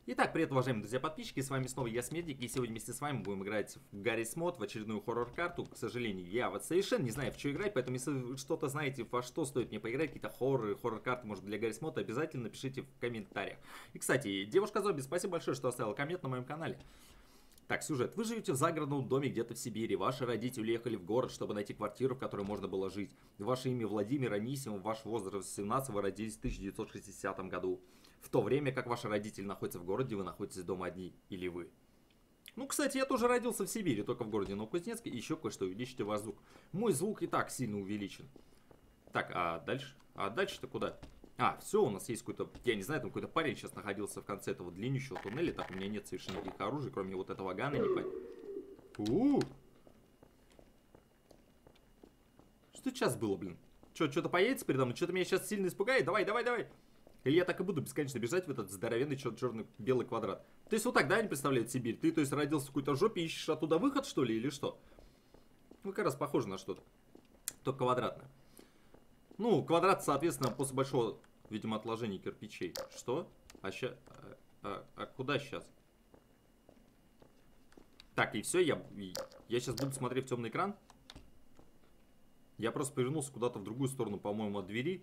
Итак, привет, уважаемые друзья, подписчики, с вами снова я, Смертник, и сегодня вместе с вами будем играть в Garry's Mod, в очередную хоррор-карту. К сожалению, я вот совершенно не знаю, в что играть, поэтому если вы что-то знаете, во что стоит мне поиграть, какие-то хоррор-карты, может, для Garry's Mod, обязательно напишите в комментариях. И, кстати, девушка-зомби, спасибо большое, что оставила коммент на моем канале. Так, сюжет. Вы живете в загородном доме где-то в Сибири. Ваши родители уехали в город, чтобы найти квартиру, в которой можно было жить. Ваше имя Владимир Анисимов, ваш возраст 17, вы родились в 1960 году. В то время, как ваши родители находятся в городе, вы находитесь дома одни. Или вы. Ну, кстати, я тоже родился в Сибири, только в городе Новокузнецке. И еще кое-что, увеличите ваш звук. Мой звук и так сильно увеличен. Так, а дальше? А дальше-то куда? А, все, у нас есть какой-то, я не знаю, там какой-то парень сейчас находился в конце этого длиннющего туннеля. Так, у меня нет совершенно никаких оружий, кроме вот этого гана. Что сейчас было, блин? Что-то поедется передо мной? Что-то меня сейчас сильно испугает? Давай. Или я так и буду бесконечно бежать в этот здоровенный черно-белый квадрат. То есть вот так, да, они представляют Сибирь? Ты, то есть, родился в какой-то жопе, ищешь оттуда выход, что ли, или что? Ну, как раз похоже на что-то. Только квадратное. Ну, квадрат, соответственно, после большого, видимо, отложения кирпичей. Что? А ща... А куда сейчас? Так, и все, я сейчас буду смотреть в темный экран. Я просто повернулся куда-то в другую сторону, по-моему, от двери.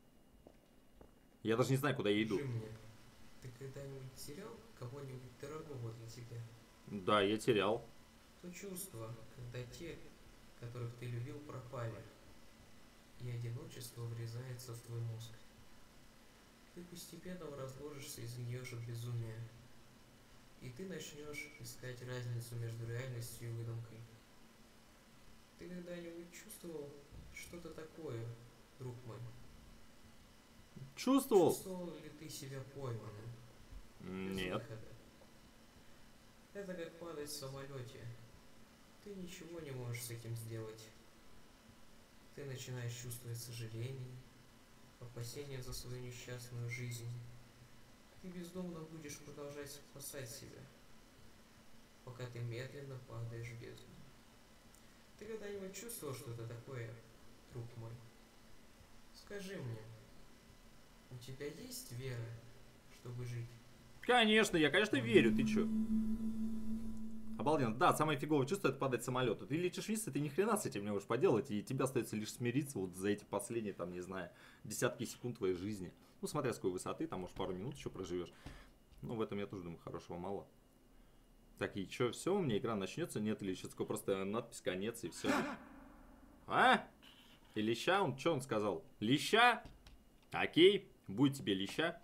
Я даже не знаю, куда я иду. Скажи мне, ты когда-нибудь терял кого-нибудь дорогого для тебя? Да, я терял. То чувство, когда те, которых ты любил, пропали, и одиночество врезается в твой мозг. Ты постепенно разложишься и загниешь от безумия, и ты начнешь искать разницу между реальностью и выдумкой. Ты когда-нибудь чувствовал что-то такое, друг мой? Чувствовал? Чувствовал ли ты себя пойманным? Без Нет. выхода? Это как падать в самолете. Ты ничего не можешь с этим сделать. Ты начинаешь чувствовать сожаление, опасение за свою несчастную жизнь. Ты бездумно будешь продолжать спасать себя, пока ты медленно падаешь в бездну. Ты когда-нибудь чувствовал что-то такое, друг мой? Скажи мне, у тебя есть вера, чтобы жить? Конечно, я, конечно, верю, ты чё? Обалденно. Да, самое фиговое чувство — это падать с самолета. Ты летишь вниз, и ты ни хрена с этим не можешь поделать, и тебе остается лишь смириться вот за эти последние, там, не знаю, десятки секунд твоей жизни. Ну, смотря с какой высоты, там, может, пару минут еще проживешь. Ну, в этом я тоже думаю, хорошего мало. Так, и чё, все, у меня игра начнется? Нет, или еще такой просто надпись «конец» и все. А? И леща? Что он сказал? Леща? Окей, будет тебе леща.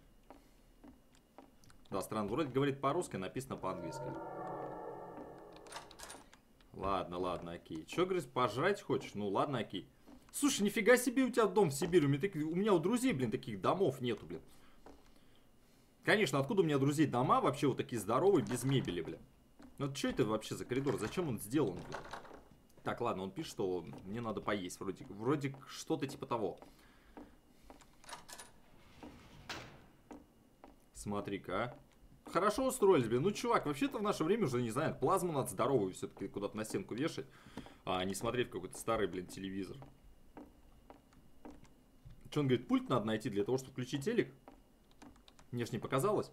Да, странно, вроде говорит по-русски, написано по-английски. Ладно, окей. Че, говоришь, пожрать хочешь? Ну, ладно, окей. Слушай, нифига себе у тебя дом в Сибири. У меня у друзей, блин, таких домов нету, блин. Конечно, откуда у меня друзей дома вообще вот такие здоровые, без мебели, блин? Ну, что это вообще за коридор? Зачем он сделан, блин? Так, ладно, он пишет, что мне надо поесть. Вроде что-то типа того. Смотри-ка, а. Хорошо устроились, блин. Ну, чувак, вообще-то в наше время уже, не знаю, плазму надо здоровую все-таки куда-то на стенку вешать, а не смотреть в какой-то старый, блин, телевизор. Что он говорит, пульт надо найти для того, чтобы включить телек? Мне ж не показалось.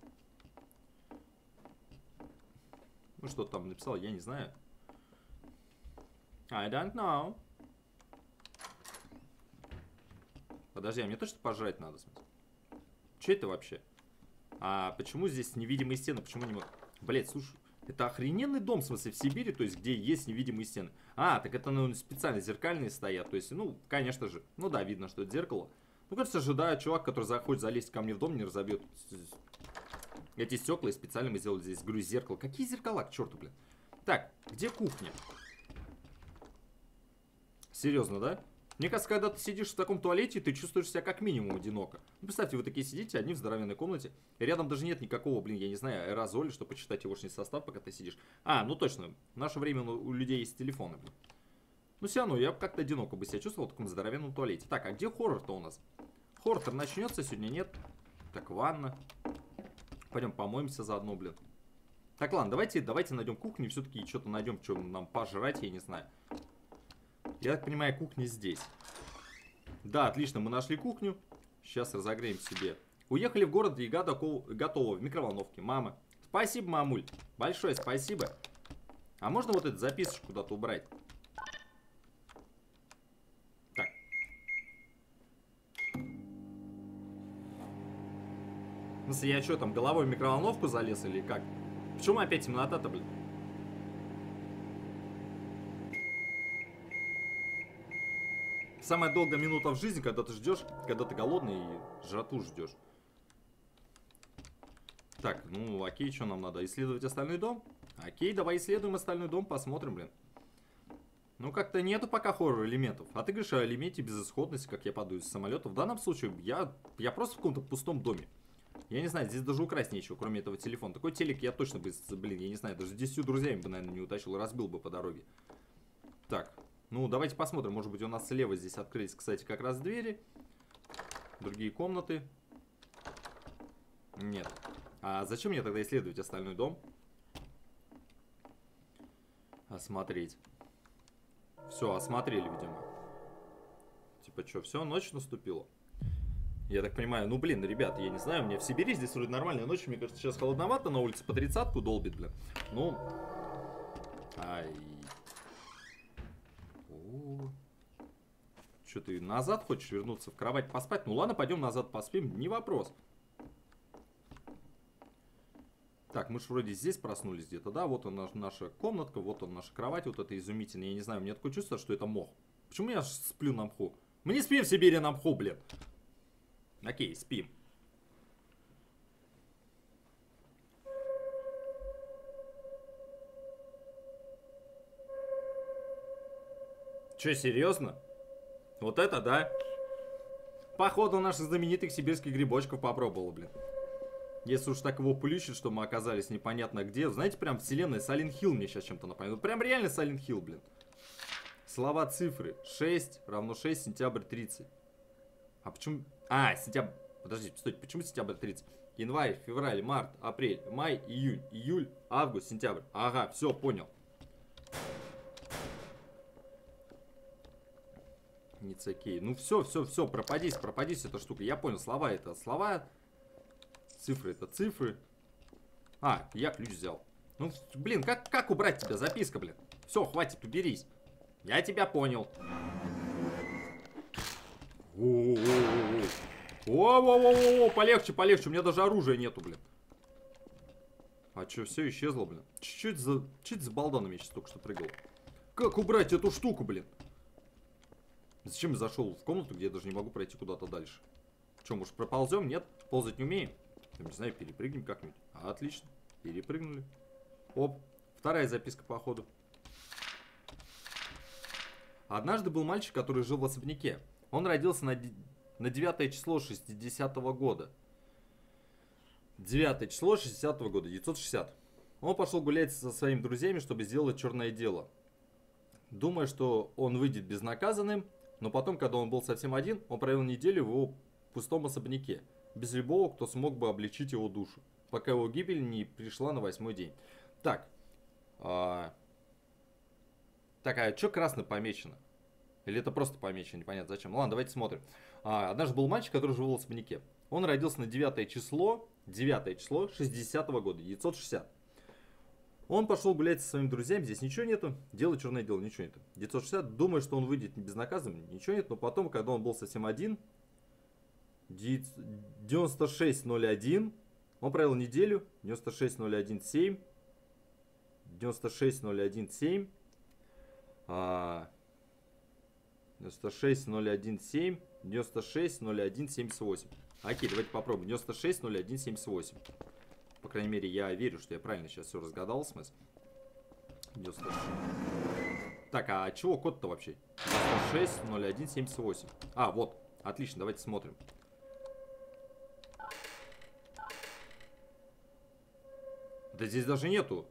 Ну, что там написал, я не знаю. I don't know. Подожди, а мне точно пожрать надо? Что это вообще? А почему здесь невидимые стены? Почему не могу? Блять, слушай, это охрененный дом, в смысле, в Сибири, то есть, где есть невидимые стены. А, так это, ну, специально зеркальные стоят. То есть, ну, конечно же. Ну да, видно, что это зеркало. Ну, кажется же, да, чувак, который захочет залезть ко мне в дом, не разобьет эти стекла, и специально мы сделали здесь, говорю, зеркало. Какие зеркала, к черту, блин. Так, где кухня? Серьезно, да? Мне кажется, когда ты сидишь в таком туалете, ты чувствуешь себя как минимум одиноко. Ну, представьте, вы такие сидите, одни в здоровенной комнате, и рядом даже нет никакого, блин, я не знаю, аэрозоля, чтобы почитать его состав, пока ты сидишь. А, ну точно, в наше время у людей есть телефоны, блин. Ну, все равно, я бы как-то одиноко бы себя чувствовал в таком здоровенном туалете. Так, а где хоррор-то у нас? Хоррор начнется сегодня, нет? Так, ванна. Пойдем помоемся заодно, блин. Так, ладно, давайте найдем кухню, все-таки что-то найдем, что нам пожрать, я не знаю. Я так понимаю, кухня здесь. Да, отлично, мы нашли кухню. Сейчас разогреем себе Уехали в город, еда готова в микроволновке. Мама. Спасибо, мамуль. Большое спасибо. А можно вот эту записочку куда-то убрать? Так. В смысле, я что, там головой в микроволновку залез или как? Почему опять темнота-то, блин? Самая долгая минута в жизни, когда ты ждешь, когда ты голодный и жрату ждешь. Так, ну окей, что нам надо? Исследовать остальной дом? Окей, давай исследуем остальной дом, посмотрим, блин. Ну как-то нету пока хоррор-элементов. А ты говоришь о элементе безысходности, как я падаю из самолета. В данном случае я просто в каком-то пустом доме. Я не знаю, здесь даже украсть нечего, кроме этого телефона. Такой телек я точно бы, блин, я не знаю, даже с 10 друзьями бы, наверное, не утащил, разбил бы по дороге. Так, ну давайте посмотрим, может быть у нас слева здесь открылись, кстати, как раз двери. Другие комнаты. Нет. А зачем мне тогда исследовать остальной дом? Осмотреть. Все, осмотрели, видимо. Типа, что, все, ночь наступила? Я так понимаю, ну, блин, ребят, я не знаю, мне в Сибири здесь вроде нормальная ночь, мне кажется, сейчас холодновато, на улице по 30-ку долбит, блин. Ну, ай. Что, ты назад хочешь вернуться в кровать поспать? Ну, ладно, пойдем назад поспим, не вопрос. Так, мы же вроде здесь проснулись где-то, да? Вот он наша комнатка, вот он наша кровать, вот это изумительное. Я не знаю, у меня такое чувство, что это мох. Почему я сплю на мху? Мы не спим в Сибири на мху, блин. Окей, спим. Че, серьезно? Вот это, да? Походу наших знаменитых сибирских грибочков попробовал, блин. Если уж так его плющит, что мы оказались непонятно где. Знаете, прям вселенная Silent Hill мне сейчас чем-то напоминает. Прям реально Silent Hill, блин. Слова, цифры. 6 равно 6, сентябрь 30. А почему... А, сентябрь... Подождите, стойте, почему сентябрь 30? Январь, февраль, март, апрель, май, июнь, июль, август, сентябрь. Ага, все, понял. Ницакей. Ну все, пропадись эта штука. Я понял, слова это слова... Цифры это цифры. А, я ключ взял. Ну, блин, как убрать тебя? Записка, блин. Все, хватит, уберись. Я тебя понял. О, полегче, у меня даже оружия нету, блин. А что, все исчезло, блин? Чуть за балданом я сейчас только что прыгал. Как убрать эту штуку, блин? Зачем я зашел в комнату, где я даже не могу пройти куда-то дальше? Че, может проползем? Нет? Ползать не умеем? Я не знаю, перепрыгнем как-нибудь. Отлично. Перепрыгнули. Оп. Вторая записка по ходу. Однажды был мальчик, который жил в особняке. Он родился на 9 число 60-го года. 9 число 60-го года, 960. Он пошел гулять со своими друзьями, чтобы сделать черное дело. Думая, что он выйдет безнаказанным, но потом, когда он был совсем один, он провел неделю в его пустом особняке. Без любого, кто смог бы облегчить его душу, пока его гибель не пришла на 8-й день. Так. Так, а что красно помечено? Или это просто помечено, непонятно зачем. Ладно, давайте смотрим. Однажды был мальчик, который жил в особняке. Он родился на 9 число 60-го года, 960. Он пошел гулять со своими друзьями, здесь ничего нету. Делать черное дело, ничего нету. 960, думая, что он выйдет безнаказанным, ничего нет. Но потом, когда он был совсем один, 9601, он провел неделю, 96017, 96017, 96017, 960178. Окей, давайте попробуем. 960178. По крайней мере, я верю, что я правильно сейчас все разгадал, смысл. 96. Так, а чего код-то вообще? 960178. А, вот. Отлично, давайте смотрим. Да здесь даже нету.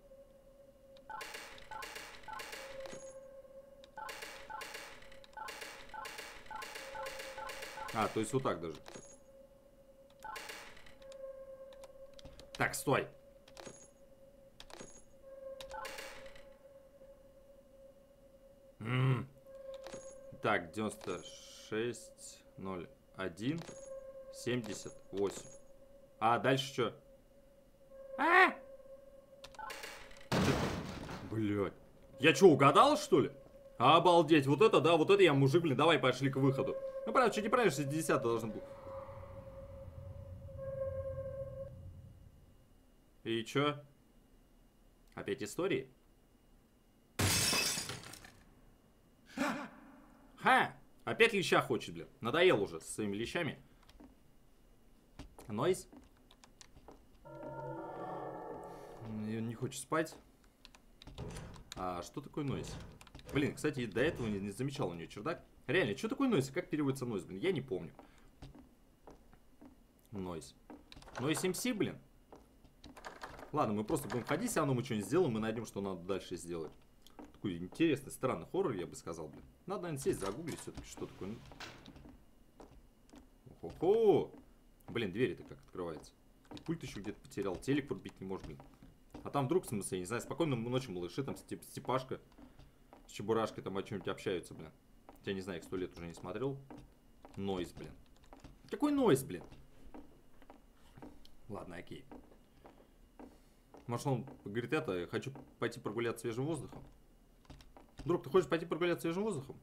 А, то есть вот так даже. Так, стой. Так, 960178. А дальше что? А! Блядь. Я что, угадал, что ли? Обалдеть, вот это, да, вот это я мужик, блин, давай пошли к выходу. Ну, правда, что неправильно, 60 должен был. И чё? Опять истории? Ха! Опять леща хочет, блин. Надоел уже со своими лещами. Нойз. Не хочет спать. А что такое нойз? Блин, кстати, до этого не замечал у нее чердак. Реально, что такое нойз? Как переводится нойз, блин? Я не помню. Нойз. Нойз МС, блин. Ладно, мы просто будем ходить, все равно мы что-нибудь сделаем, мы найдем, что надо дальше сделать. Такой интересный, странный хоррор, я бы сказал, блин. Надо, наверное, сесть, загуглить все-таки, что такое. Хо-хо! Блин, двери-то как открывается. И пульт еще где-то потерял, телек подбить не может, блин. А там вдруг, в смысле, я не знаю, спокойной ночи, малыши, там Степашка с Чебурашкой там о чем-нибудь общаются, блин. Я не знаю, их 100 лет уже не смотрел. Нойз, блин. Какой нойз, блин? Ладно, окей. Может, он говорит, это, хочу пойти прогуляться свежим воздухом. Друг, ты хочешь пойти прогуляться свежим воздухом?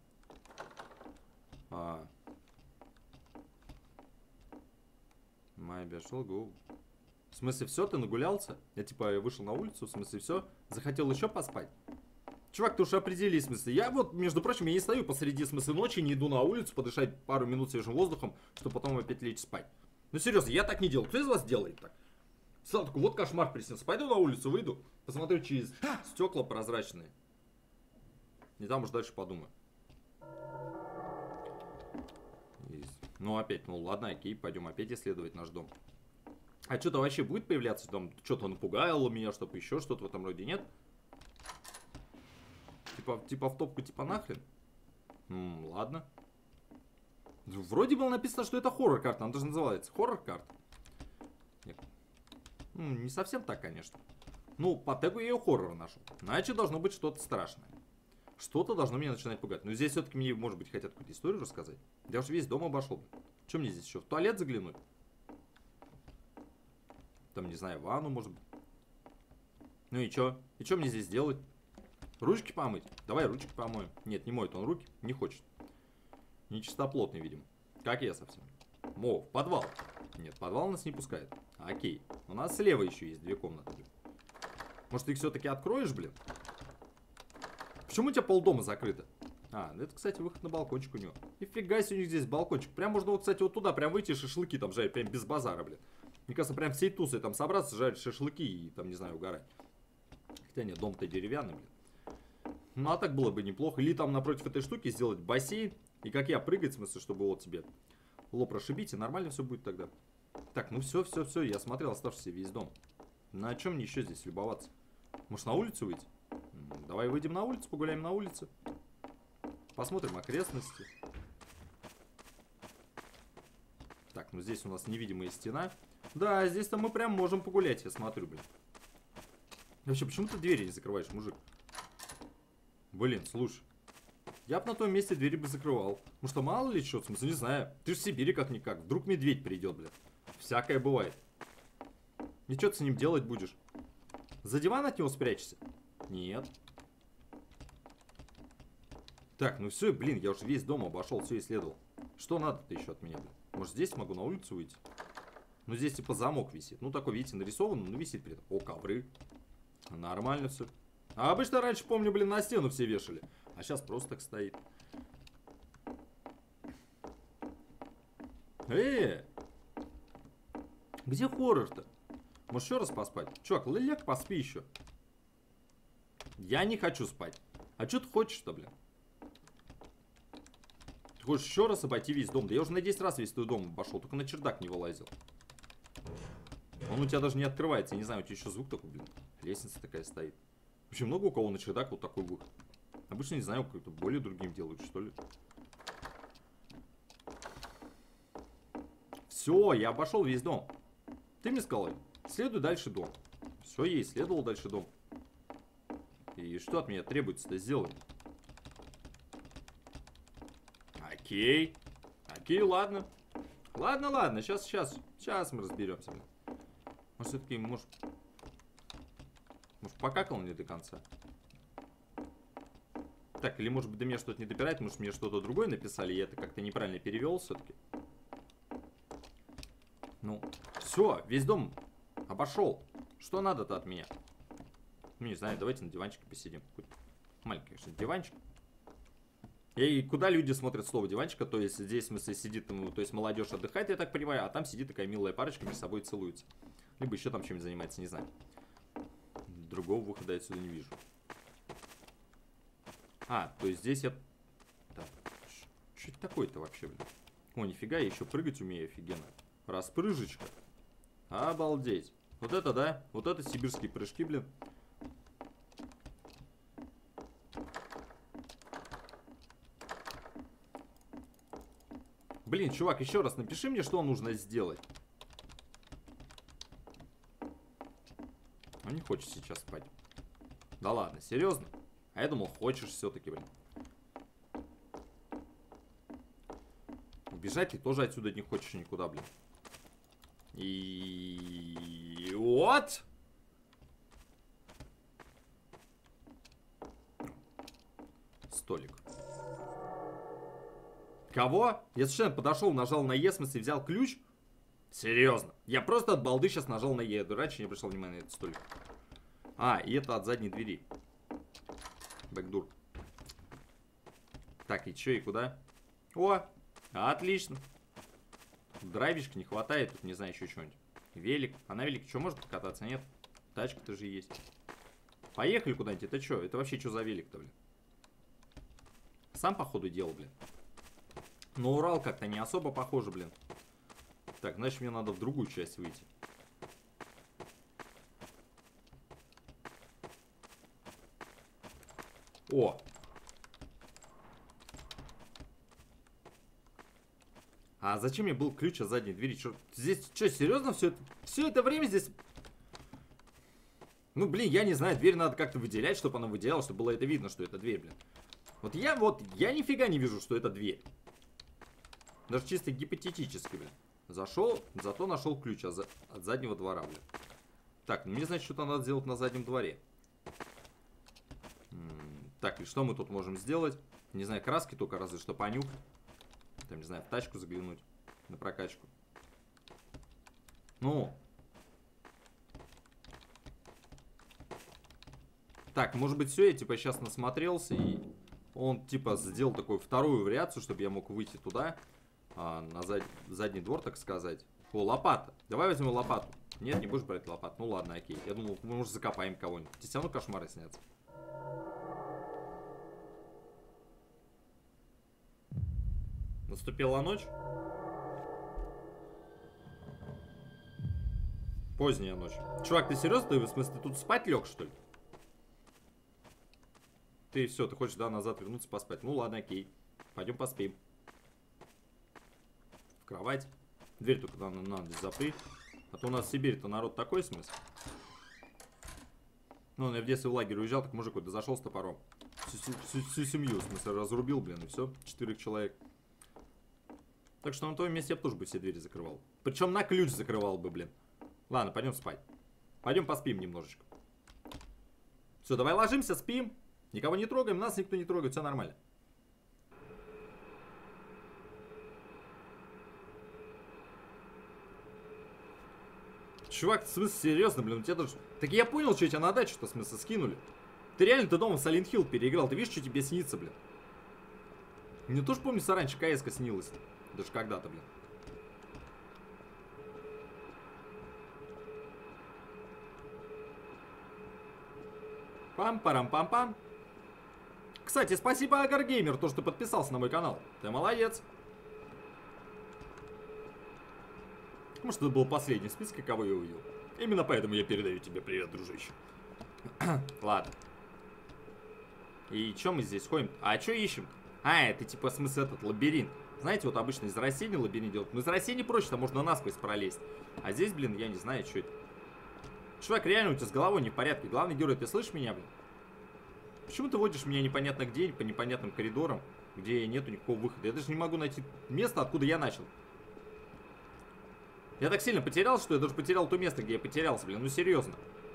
Maybe I shall go. В смысле, все, ты нагулялся? Я типа вышел на улицу, в смысле, все? Захотел еще поспать? Чувак, ты уж определи, в смысле. Я вот, между прочим, я не стою посреди, в смысле, ночи, не иду на улицу подышать пару минут свежим воздухом, чтобы потом опять лечь спать. Ну, серьезно, я так не делаю. Кто из вас делает так? Сам такой, вот кошмар приснился. Пойду на улицу, выйду, посмотрю через стекла прозрачные. И там уж дальше подумаю. Ну, опять, ну ладно, окей, пойдем опять исследовать наш дом. А что-то вообще будет появляться там? Что-то напугало меня, чтобы еще что-то в этом роде, нет? Типа в топку, типа нахрен? Ладно. Вроде было написано, что это хоррор-карта, она даже называется хоррор-карта. Не совсем так, конечно. Ну, по тегу я ее хоррор нашел. Значит, должно быть что-то страшное. Что-то должно меня начинать пугать. Но здесь все-таки мне, может быть, хотят какую-то историю рассказать. Я уже весь дом обошел. Что мне здесь еще? В туалет заглянуть? Там, не знаю, ванну, может быть. Ну и что? И что мне здесь делать? Ручки помыть? Давай ручки помоем. Нет, не моет он руки. Не хочет. Нечистоплотный, видимо. Как я совсем. В подвал. Нет, подвал нас не пускает. Окей. У нас слева еще есть 2 комнаты. Может, ты их все-таки откроешь, блин? Почему у тебя полдома закрыто? Это, кстати, выход на балкончик у него. Нифига себе, у них здесь балкончик. Прям можно, вот, кстати, вот туда прям выйти, шашлыки там жарить, прям без базара, блин. Мне кажется, прям всей тусой там собраться, жарить шашлыки и там, не знаю, угорать. Хотя нет, дом-то деревянный, блин. Ну, а так было бы неплохо. Или там напротив этой штуки сделать бассейн. И как я прыгать, в смысле, чтобы вот тебе лоб расшибить, и нормально все будет тогда. Так, ну все, я смотрел оставшийся весь дом. На чем мне еще здесь любоваться? Может, на улицу выйти? Давай выйдем на улицу, погуляем на улице. Посмотрим окрестности. Так, ну здесь у нас невидимая стена. Да, здесь-то мы прям можем погулять, я смотрю, блин. Вообще, почему ты двери не закрываешь, мужик? Блин, слушай. Я бы на том месте двери бы закрывал. Потому что мало ли что, в смысле, не знаю. Ты же в Сибири как-никак. Вдруг медведь придет, блин. Всякое бывает. И что ты с ним делать будешь? За диван от него спрячешься? Нет. Так, ну все, блин, я уже весь дом обошел, все исследовал. Что надо-то еще от меня, блин? Может, здесь могу на улицу выйти? Ну, здесь типа замок висит. Ну, такой, видите, нарисован, но висит при этом. О, ковры. Нормально все. А обычно раньше, помню, блин, на стену все вешали. А сейчас просто так стоит. Где хоррор-то? Может, еще раз поспать? Чувак, ляг, поспи еще. Я не хочу спать. А что ты хочешь-то, блин? Ты хочешь еще раз обойти весь дом? Да я уже на 10 раз весь твой дом обошел, только на чердак не вылазил. Он у тебя даже не открывается. Я не знаю, у тебя еще звук такой, блин. Лестница такая стоит. Вообще много у кого на чердак вот такой выход. Обычно, не знаю, как-то более другим делают, что ли. Все, я обошел весь дом. Ты мне сказал, следуй дальше дом. Все, я исследовал дальше дом. И что от меня требуется-то сделать? Окей. Окей, ладно. Ладно, сейчас мы разберемся. Он все-таки, может, покакал не до конца. Так, или может быть до меня что-то не допирает, может мне что-то другое написали, я это как-то неправильно перевел все-таки. Ну, все, весь дом обошел. Что надо-то от меня? Ну, не знаю, давайте на диванчике посидим. Маленький, конечно, диванчик. И куда люди смотрят слово диванчика, то есть здесь, в смысле, сидит, ну, то есть молодежь отдыхает, я так понимаю, а там сидит такая милая парочка, между собой целуется. Либо еще там чем-нибудь занимается, не знаю. Другого выхода я отсюда не вижу. А, то есть здесь я... Так, что это такое-то вообще, блин? О, нифига, я еще прыгать умею офигенно. Распрыжечка. Обалдеть. Вот это, да? Вот это сибирские прыжки, блин. Блин, чувак, еще раз напиши мне, что нужно сделать. Он не хочет сейчас спать. Да ладно, серьезно? А я думал, хочешь все-таки, блин. Убежать ты тоже отсюда не хочешь никуда, блин. И... вот! Столик. Кого? Я совершенно подошел, нажал на Е, в смысле, взял ключ? Серьезно. Я просто от балды сейчас нажал на Е. Раньше не пришло внимание на этот столик. А, и это от задней двери. Бэкдур. Так, и чё, и куда? О, отлично. Драйвишка не хватает, тут не знаю, еще что-нибудь. Велик. А на велике что, может покататься? Нет. Тачка-то же есть. Поехали куда-нибудь. Это что? Это вообще что за велик-то, блин? Сам, походу, делал, блин. На Урал как-то не особо похоже, блин. Так, значит, мне надо в другую часть выйти. О! А зачем мне был ключ от задней двери? Чё, здесь что, серьезно все это время здесь... Ну, блин, я не знаю, дверь надо как-то выделять, чтобы она выделяла, чтобы было это видно, что это дверь, блин. Я нифига не вижу, что это дверь. Даже чисто гипотетически, блин. Зашел, зато нашел ключ от заднего двора, блин. Так, ну мне, значит, что-то надо сделать на заднем дворе. Так, и что мы тут можем сделать? Не знаю, краски только разве что понюх. Там, не знаю, в тачку заглянуть. На прокачку. Ну. Так, может быть, все, я типа сейчас насмотрелся, и он типа сделал такую вторую вариацию, чтобы я мог выйти туда. На задний двор, так сказать. О, лопата. Давай возьмем лопату. Нет, не будешь брать лопату. Ну ладно, окей. Я думал, мы, может, закопаем кого-нибудь. Тебе все равно кошмары снятся. Наступила ночь. Поздняя ночь. Чувак, ты серьезно? Ты, в смысле, ты тут спать лег, что ли? Ты все, ты хочешь, да, назад вернуться поспать? Ну ладно, окей. Пойдем поспим. В кровать. Дверь только надо здесь запрыть. А то у нас в Сибири-то народ такой, смысл. Ну, я в детстве в лагерь уезжал, так мужик вот зашел с топором. Всю семью, в смысле, разрубил, блин, и все. 4 человек. Так что на твоем месте я бы тоже бы все двери закрывал. Причем на ключ закрывал бы, блин. Ладно, пойдем спать. Пойдем поспим немножечко. Все, давай ложимся, спим. Никого не трогаем, нас никто не трогает, все нормально. Чувак, в смысле, серьезно, блин, у тебя даже... Так я понял, что тебя на дачу-то, в смысле, скинули. Ты дома в Silent Hill переиграл, ты видишь, что тебе снится, блин. Мне тоже, помню, раньше КС-ка снилась. Даже когда-то, блин. Пам-парам-пам-пам. Кстати, спасибо, Агаргеймер, то, что подписался на мой канал. Ты молодец. Может, это был последний в списке, кого я увидел. Именно поэтому я передаю тебе привет, дружище. Ладно. И что мы здесь ходим? А что ищем? А, это типа, в смысле, этот лабиринт. Знаете, вот обычно из растений лабиринт делают. Но из растений проще, там можно насквозь пролезть. А здесь, блин, я не знаю, что это. Чувак, реально у тебя с головой не в порядке. Главный герой, ты слышишь меня, блин? Почему ты водишь меня непонятно где, по непонятным коридорам, где нету никакого выхода? Я даже не могу найти место, откуда я начал. Я так сильно потерял, что я даже потерял то место, где я потерялся, блин. Ну, серьезно.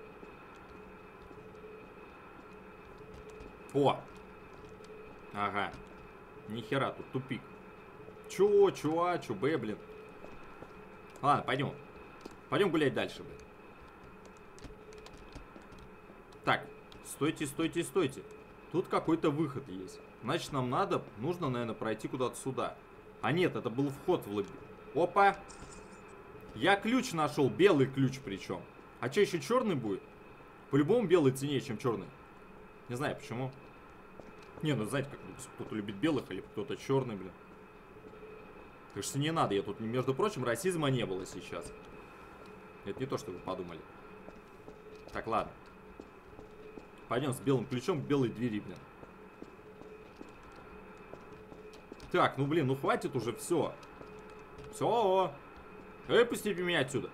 О! Ага. Нихера, тут тупик. Чё, чё, чё, Б, блин. Ладно, пойдем. Пойдем гулять дальше, блин. Так, стойте, стойте, стойте. Тут какой-то выход есть. Значит, нам нужно, наверное, пройти куда-то сюда. А нет, это был вход в лабиринт. Опа! Я ключ нашел, белый ключ причем. А что, еще черный будет? По-любому белый ценнее, чем черный. Не знаю почему. Не, ну знаете, как кто-то любит белых или кто-то черный, блин. Так что не надо, я тут, между прочим, расизма не было сейчас. Это не то, что вы подумали. Так, ладно. Пойдем с белым ключом к белой двери, блин. Так, ну блин, ну хватит уже, все. Все. Выпустите меня отсюда.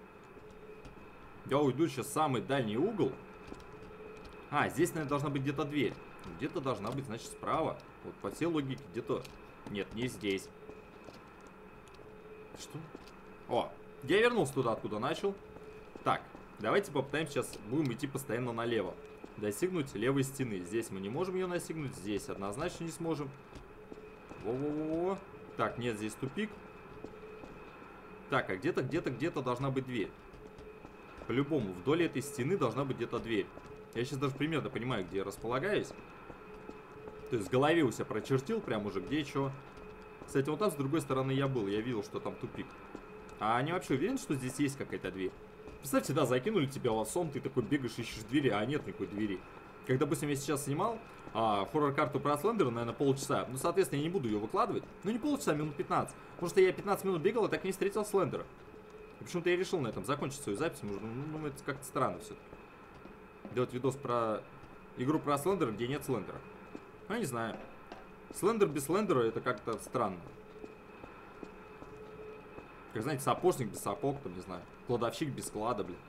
Я уйду сейчас в самый дальний угол. А, здесь, наверное, должна быть где-то дверь. Где-то должна быть, значит, справа. Вот по всей логике где-то... Нет, не здесь. Что? О, я вернулся туда, откуда начал. Так, давайте попытаемся сейчас, будем идти постоянно налево. Достигнуть левой стены. Здесь мы не можем ее достигнуть, здесь однозначно не сможем. Во-во-во-во. Так, нет, здесь тупик. Так, а где-то должна быть дверь. По-любому, вдоль этой стены должна быть где-то дверь. Я сейчас даже примерно понимаю, где я располагаюсь. То есть в голове у себя прочертил прям уже где что. Кстати, вот там с другой стороны я был, я видел, что там тупик. А они вообще уверены, что здесь есть какая-то дверь? Представьте, да, закинули тебя в сон, ты такой бегаешь, ищешь двери, а нет никакой двери. Как, допустим, я сейчас снимал хоррор-карту про Слендера, наверное, полчаса. Ну, соответственно, я не буду ее выкладывать. Ну, не полчаса, минут 15. Потому что я 15 минут бегал и так и не встретил Слендера. И почему-то я решил на этом закончить свою запись. Ну, это как-то странно все-таки. Делать видос про игру про Слендера, где нет Слендера. Ну, я не знаю. Слендер без Слендера это как-то странно. Как, знаете, сапожник без сапог, там, не знаю. Кладовщик без клада, блин.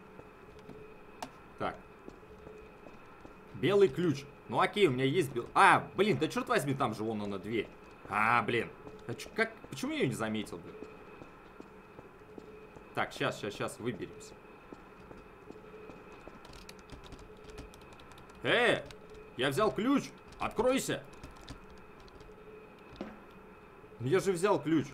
Так. Белый ключ. Ну окей, у меня есть белый... А, блин, да черт возьми, там же вон она дверь. А, блин. А как... Почему я ее не заметил, блин? Так, сейчас выберемся. Я взял ключ. Откройся. Я же взял ключ.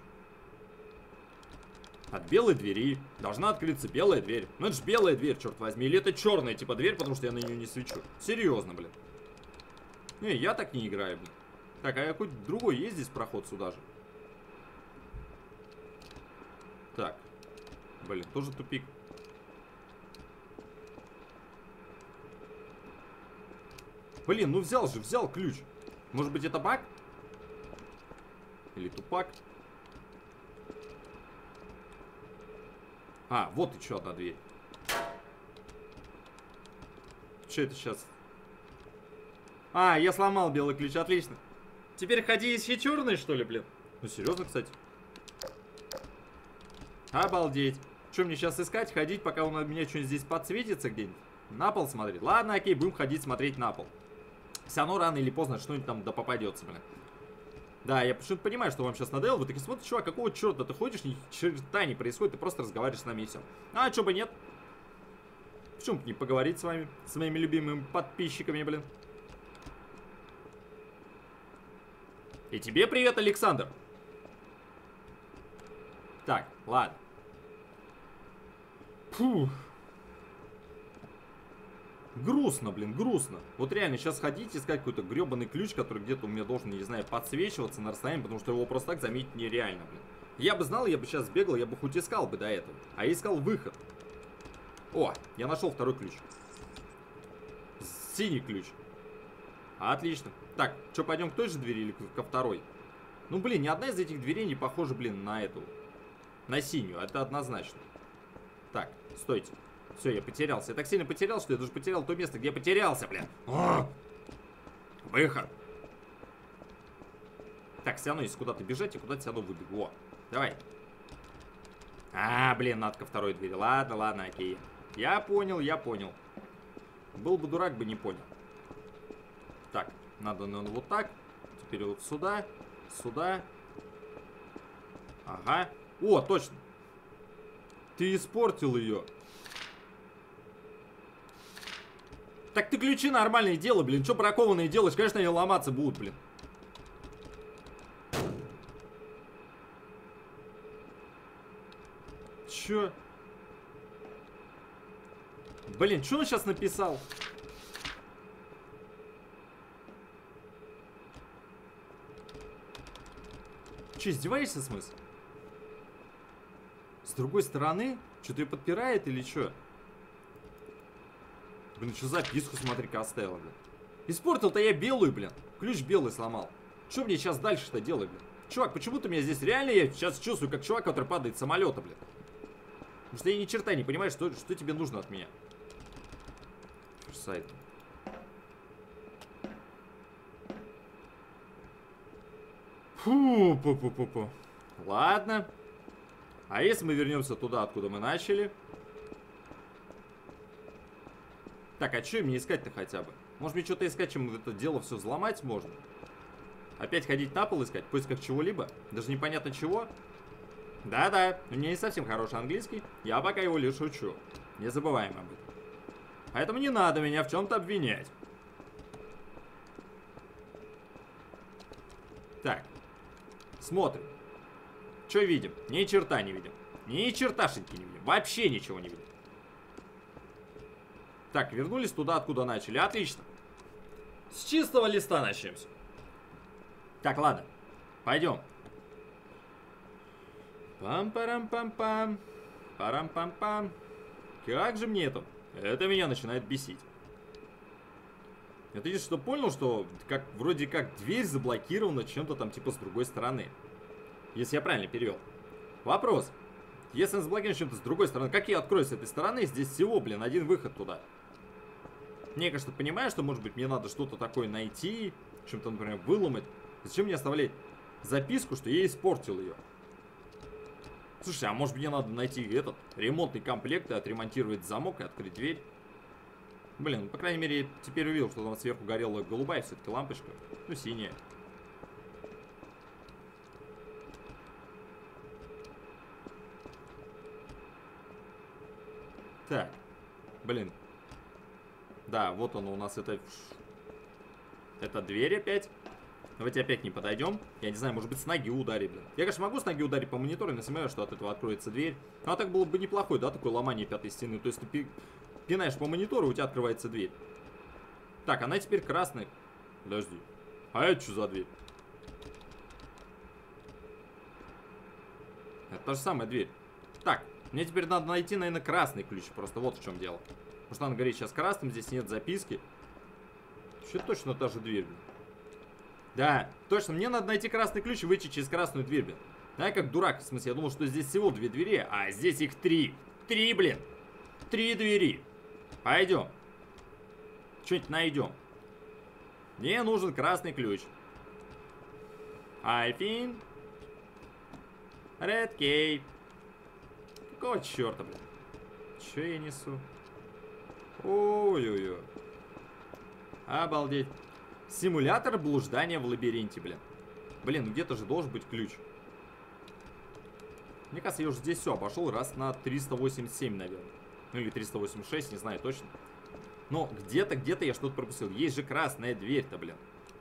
От белой двери должна открыться белая дверь. Ну это же белая дверь, черт возьми. Или это черная типа дверь, потому что я на нее не свечу. Серьезно, блин. Не, я так не играю, блин. Так, а какой другой есть здесь проход сюда же? Так. Блин, тоже тупик. Блин, ну взял ключ. Может быть это баг? Или тупак? А, вот еще одна дверь. Что это сейчас? А, я сломал белый ключ, отлично. Теперь ходи ищи черный, что ли, блин? Ну, серьезно, кстати. Обалдеть. Что мне сейчас искать? Ходить, пока у меня что-нибудь здесь подсветится где-нибудь? На пол смотреть? Ладно, окей, будем ходить смотреть на пол. Все равно рано или поздно что-нибудь там да попадется, блин. Да, я почему-то понимаю, что вам сейчас надоело. Вы такие смотрите, чувак, какого черта ты ходишь, ни черта не происходит, ты просто разговариваешь с нами и все. А, чё бы нет? Почему бы не поговорить с вами, с моими любимыми подписчиками, блин? И тебе привет, Александр. Так, ладно. Фух. Грустно, блин, грустно. Вот реально, сейчас ходить искать какой-то гребаный ключ, который где-то у меня должен, не знаю, подсвечиваться на расстоянии, потому что его просто так заметить нереально, блин. Я бы знал, я бы сейчас бегал, я бы хоть искал бы до этого. А я искал выход. О, я нашел второй ключ. Синий ключ. Отлично. Так, что, пойдем к той же двери или ко второй? Ну, блин, ни одна из этих дверей не похожа, блин, на эту. На синюю, это однозначно. Так, стойте. Все, я потерялся. Я так сильно потерялся, что я даже потерял то место, где я потерялся, блин. Выход. Так, все равно, если куда-то бежать, я куда-то все равно выбегу. Во, давай. А, блин, надо ко второй двери. Ладно, ладно, окей. Я понял, я понял. Был бы дурак, бы не понял. Так, надо, наверное, вот так. Теперь вот сюда, сюда. Ага. О, точно. Ты испортил ее. Так ты ключи нормальные делай, блин. Что бракованные делаешь? Конечно, они ломаться будут, блин. Чё? Блин, что он сейчас написал? Че, издеваешься, в смысле? С другой стороны? Что-то ее подпирает или что? Блин, что записку, смотри-ка, оставила, блин. Испортил-то я белую, блин. Ключ белый сломал. Что мне сейчас дальше-то делать, блин? Чувак, почему ты меня здесь реально, я сейчас чувствую, как чувак, который падает с самолета, блин. Потому что я ни черта не понимаю, что тебе нужно от меня. Сайт. Фу, пу-пу-пу-пу. Ладно. А если мы вернемся туда, откуда мы начали? Так, а что мне искать-то хотя бы? Может мне что-то искать, чем это дело все взломать можно? Опять ходить на пол искать? В поисках чего-либо? Даже непонятно чего? Да-да, у меня не совсем хороший английский. Я пока его лишь учу. Не забываем об этом. Поэтому не надо меня в чем-то обвинять. Так. Смотрим. Что видим? Ни черта не видим. Ни черташеньки не видим. Вообще ничего не видим. Так, вернулись туда, откуда начали. Отлично. С чистого листа начнемся. Так, ладно. Пойдем. Пам-парам-пам-пам. Парам-пам-пам. Как же мне это? Это меня начинает бесить. Это видишь, что понял, что как, вроде как дверь заблокирована чем-то там типа с другой стороны. Если я правильно перевел. Вопрос. Если она заблокирована чем-то с другой стороны, как я открою с этой стороны? Здесь всего, блин, один выход туда. Мне, конечно, понимаю, что, может быть, мне надо что-то такое найти, чем-то, например, выломать. Зачем мне оставлять записку, что я испортил ее? Слушай, а может мне надо найти этот ремонтный комплект и отремонтировать замок и открыть дверь? Блин, ну, по крайней мере, я теперь увидел, что там сверху горела голубая все-таки лампочка. Ну, синяя. Так. Блин. Да, вот он у нас это дверь опять. Давайте опять не подойдем. Я не знаю, может быть, с ноги ударить, блин. Я, конечно, могу с ноги ударить по монитору, но сомневаюсь, что от этого откроется дверь. Ну, а так было бы неплохое, да, такое ломание пятой стены. То есть ты пинаешь по монитору, у тебя открывается дверь. Так, она теперь красная. Подожди. А это что за дверь? Это та же самая дверь. Так, мне теперь надо найти, наверное, красный ключ. Просто вот в чем дело. Потому что она говорит сейчас красным, здесь нет записки. Еще точно та же дверь, блин. Да, точно, мне надо найти красный ключ и выйти через красную дверь, блин. Да, я как дурак, в смысле, я думал, что здесь всего 2 двери, а здесь их 3. 3, блин. 3 двери. Пойдем. Что-нибудь найдем. Мне нужен красный ключ. I think Red Key. Какого черта, блин? Че я несу? Ой-ой-ой. Обалдеть. Симулятор блуждания в лабиринте, блин. Блин, ну где-то же должен быть ключ. Мне кажется, я уже здесь все обошел раз на 387, наверное. Ну или 386, не знаю точно. Но где-то я что-то пропустил. Есть же красная дверь-то, блин.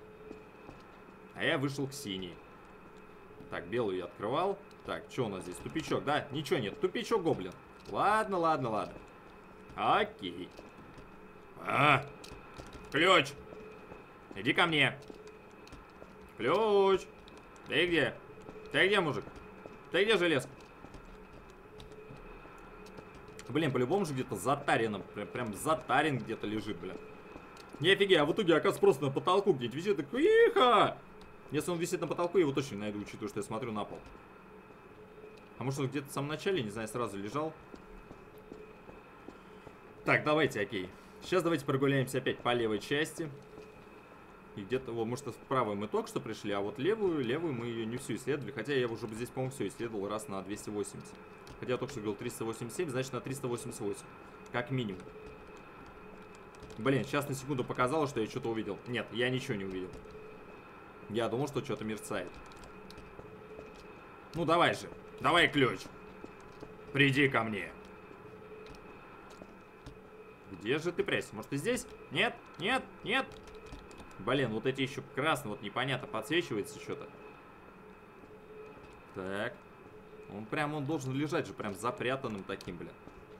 А я вышел к синей. Так, белую я открывал. Так, что у нас здесь? Тупичок, да? Ничего нет. Тупичок, гоблин. Ладно, ладно, ладно. Окей. Ключ. Иди ко мне. Ключ. Ты где? Ты где, мужик? Ты где, железка? Блин, по-любому же где-то затарено. Прям затарен где-то лежит, блин. Не офигеть, а в итоге, оказывается, просто на потолку где-нибудь висит. Такой, иха! Если он висит на потолку, я его точно не найду, учитывая, что я смотрю на пол. А может, он где-то в самом начале, не знаю, сразу лежал. Так, давайте, окей. Сейчас давайте прогуляемся опять по левой части. И где-то, вот, может, вправо мы только что пришли, а вот левую мы ее не всю исследовали. Хотя я уже здесь, по-моему, все исследовал раз на 280. Хотя я только что говорил 387, значит на 388. Как минимум. Блин, сейчас на секунду показалось, что я что-то увидел. Нет, я ничего не увидел. Я думал, что что-то мерцает. Ну, давай же. Давай ключ. Приди ко мне. Где же ты прячешься? Может, ты здесь? Нет, нет, нет. Блин, вот эти еще красные, вот непонятно, подсвечивается что-то. Так. Он должен лежать же прям запрятанным таким, блин.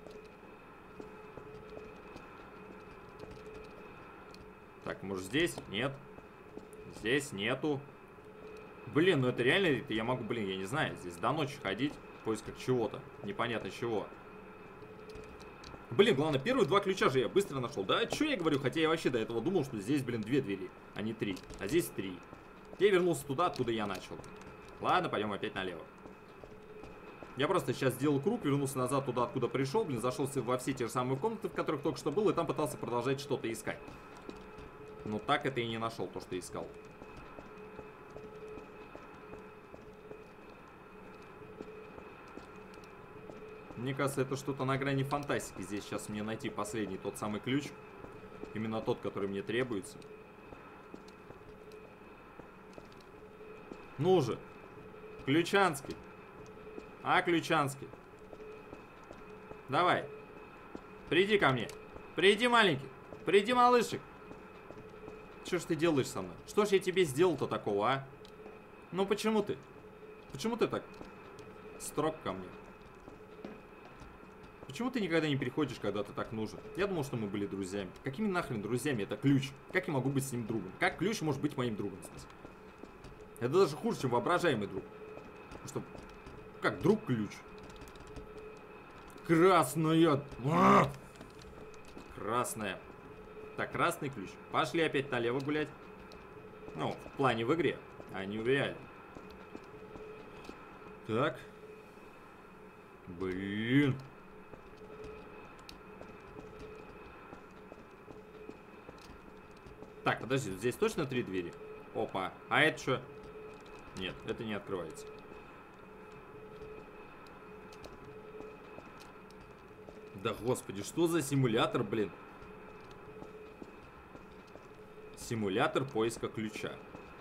Так, может здесь? Нет. Здесь нету. Блин, ну это реально, это я могу, блин, я не знаю, здесь до ночи ходить в поисках чего-то. Непонятно чего. Блин, главное, первые два ключа же я быстро нашел. Да, что я говорю, хотя я вообще до этого думал, что здесь, блин, 2 двери, а не 3. А здесь 3. Я вернулся туда, откуда я начал. Ладно, пойдем опять налево. Я просто сейчас сделал круг, вернулся назад туда, откуда пришел, блин, зашел во все те же самые комнаты, в которых только что был, и там пытался продолжать что-то искать. Но так это и не нашел, то, что искал. Мне кажется, это что-то на грани фантастики. Здесь сейчас мне найти последний, тот самый ключ. Именно тот, который мне требуется. Ну же. Ключанский. А, Ключанский. Давай. Приди ко мне. Приди, маленький. Приди, малышек. Что ж ты делаешь со мной? Что ж я тебе сделал-то такого, а? Ну почему ты? Почему ты так строг ко мне? Почему ты никогда не приходишь, когда ты так нужен? Я думал, что мы были друзьями. Какими нахрен друзьями? Это ключ. Как я могу быть с ним другом? Как ключ может быть моим другом? Это даже хуже, чем воображаемый друг. Потому что, как друг ключ. Красная. Красная. Так, красный ключ. Пошли опять налево гулять. Ну, в плане в игре, а не в реале. Так. Блин. Так, подожди, здесь точно 3 двери? Опа. А это что? Нет, это не открывается. Да господи, что за симулятор, блин? Симулятор поиска ключа.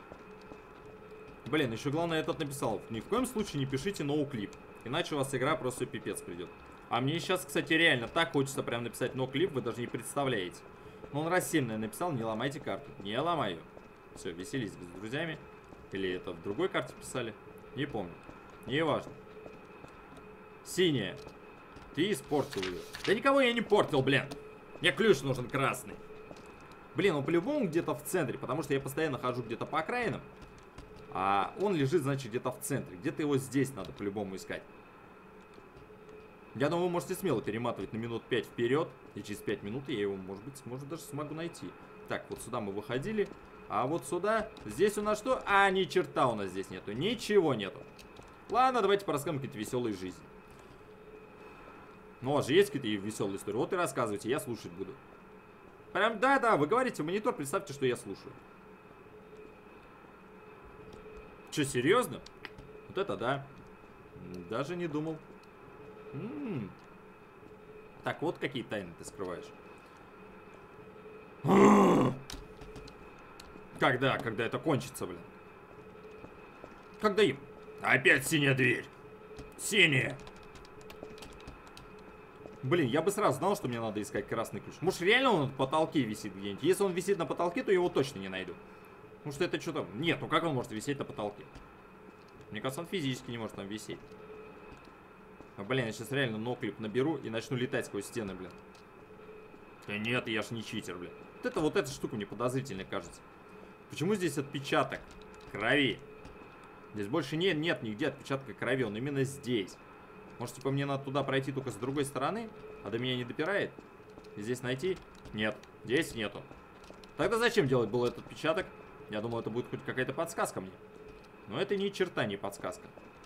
Блин, еще главное этот написал. Ни в коем случае не пишите ноуклип. Иначе у вас игра просто пипец придет. А мне сейчас, кстати, реально так хочется прям написать ноуклип, вы даже не представляете. Но он рассеянно написал, не ломайте карту. Не ломаю. Все, веселись с друзьями. Или это в другой карте писали? Не помню. Не важно. Синяя. Ты испортил ее. Да никого я не портил, блин. Мне ключ нужен красный. Блин, он по-любому где-то в центре, потому что я постоянно хожу где-то по окраинам. А он лежит, значит, где-то в центре. Где-то его здесь надо по-любому искать. Я думаю, вы можете смело перематывать на минут 5 вперед. И через 5 минут я его, может быть, даже смогу найти. Так, вот сюда мы выходили. А вот сюда, здесь у нас что? А, ни черта у нас здесь нету. Ничего нету. Ладно, давайте порассказываем какие-то веселые жизни. Ну, у вас же есть какие-то веселые истории? Вот и рассказывайте, я слушать буду. Прям, да, вы говорите в монитор, представьте, что я слушаю. Че, серьезно? Вот это да. Даже не думал. Так, вот какие тайны ты скрываешь. Когда это кончится, блин? Когда им? Опять синяя дверь. Синяя. Блин, я бы сразу знал, что мне надо искать красный ключ. Может, реально он на потолке висит где-нибудь? Если он висит на потолке, то его точно не найду. Потому что это что-то... Нет, ну как он может висеть на потолке? Мне кажется, он физически не может там висеть. А, блин, я сейчас реально ноклип наберу и начну летать сквозь стены, блин. Да нет, я ж не читер, блин. Вот эта штука мне подозрительной кажется. Почему здесь отпечаток крови? Здесь больше нет нигде отпечатка крови, он именно здесь. Может, типа, мне надо туда пройти только с другой стороны, а до меня не допирает? И здесь найти? Нет, здесь нету. Тогда зачем делать был этот отпечаток? Я думал, это будет хоть какая-то подсказка мне. Но это ни черта не подсказка.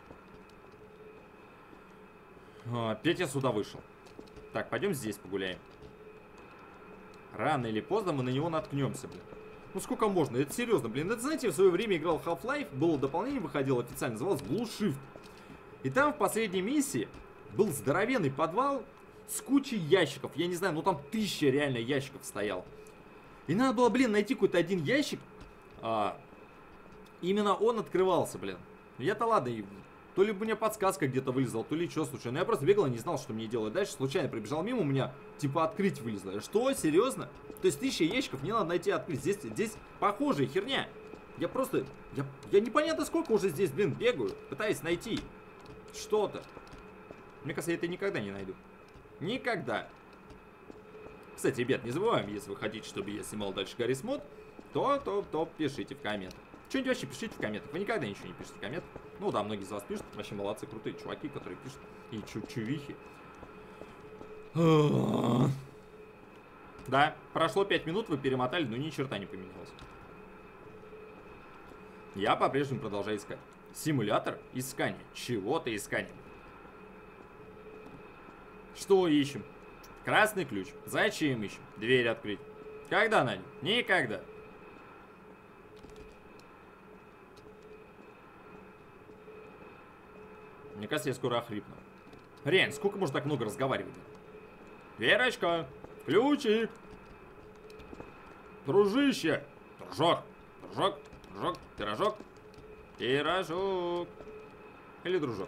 Опять я сюда вышел. Так, пойдем здесь погуляем. Рано или поздно мы на него наткнемся, блин. Ну сколько можно? Это серьезно, блин. Это, знаете, в свое время играл в Half-Life, было дополнение, выходило официально, называлось Blue Shift. И там в последней миссии был здоровенный подвал с кучей ящиков. Я не знаю, ну там 1000 реально ящиков стоял. И надо было, блин, найти какой-то один ящик. Именно он открывался, блин. Я-то ладно, То ли мне подсказка где-то вылезла, то ли что случайно. Я просто бегал и не знал, что мне делать дальше. Случайно прибежал мимо, у меня типа открыть вылезло. Что? Серьезно? То есть 1000 ящиков мне надо найти открыть. Здесь похожая херня. Я просто... Я непонятно сколько уже здесь, блин, бегаю. Пытаюсь найти что-то. Мне кажется, я это никогда не найду. Никогда. Кстати, ребят, не забываем, если вы хотите, чтобы я снимал дальше Гаррис Мод, то пишите в комментах. Что-нибудь вообще пишите в комментах. Вы никогда ничего не пишете в комментах. Ну да, многие из вас пишут. Вообще молодцы, крутые чуваки, которые пишут. И чувихи. Да, прошло 5 минут, вы перемотали, но ни черта не поменялось. Я по-прежнему продолжаю искать. Симулятор искания. Чего-то искания. Что ищем? Красный ключ. Зачем ищем? Дверь открыть. Когда найдем? Никогда. Мне кажется, я скоро охрипну. Реально, сколько можно так много разговаривать? Верочка, ключик. Дружище. Дружок. Дружок. Дружок. Пирожок. Пирожок. Или дружок.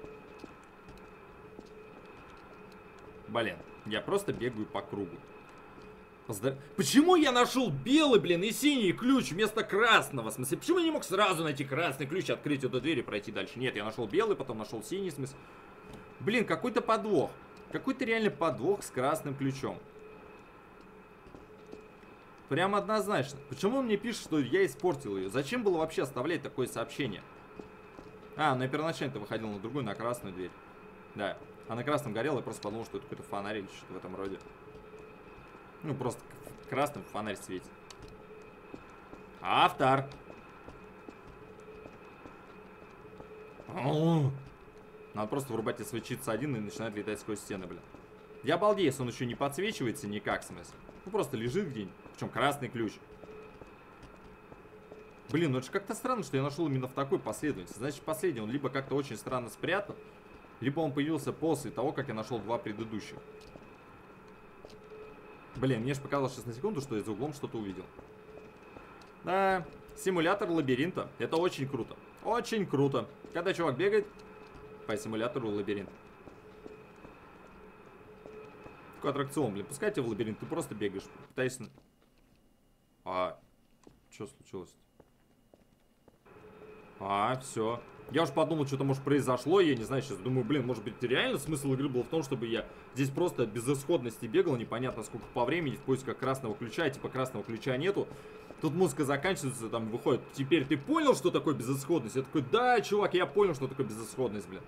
Блин, я просто бегаю по кругу. Почему я нашел белый, блин, и синий ключ вместо красного? В смысле, почему я не мог сразу найти красный ключ, открыть эту дверь и пройти дальше? Нет, я нашел белый, потом нашел синий, в смысле. Блин, какой-то подвох. Какой-то реально подвох с красным ключом. Прям однозначно. Почему он мне пишет, что я испортил ее? Зачем было вообще оставлять такое сообщение? А, ну я первоначально-то выходил на другую, на красную дверь. Да. А на красном горел, я просто подумал, что это какой-то фонарь или что-то в этом роде. Ну, просто красным фонарь светит. Автор. Надо просто вырубать SVC-1 и начинает летать сквозь стены, блин. Я обалдею, если он еще не подсвечивается никак, в смысле. Ну, просто лежит где-нибудь. Причем красный ключ. Блин, ну это же как-то странно, что я нашел именно в такой последовательности. Значит, последний он либо как-то очень странно спрятан, либо он появился после того, как я нашел два предыдущих. Блин, мне же показалось сейчас на секунду, что я за углом что-то увидел. Да, симулятор лабиринта. Это очень круто. Очень круто. Когда чувак бегает по симулятору лабиринта. Такой аттракцион, блин. Пускай тебя в лабиринт, ты просто бегаешь. Пытаешься... А, что случилось? А, все. Я уж подумал, что-то может произошло, я не знаю, сейчас думаю, блин, может быть реально смысл игры был в том, чтобы я здесь просто от безысходности бегал, непонятно сколько по времени, в поисках красного ключа, и типа красного ключа нету. Тут музыка заканчивается, там выходит, теперь ты понял, что такое безысходность? Я такой, да, чувак, я понял, что такое безысходность, блин.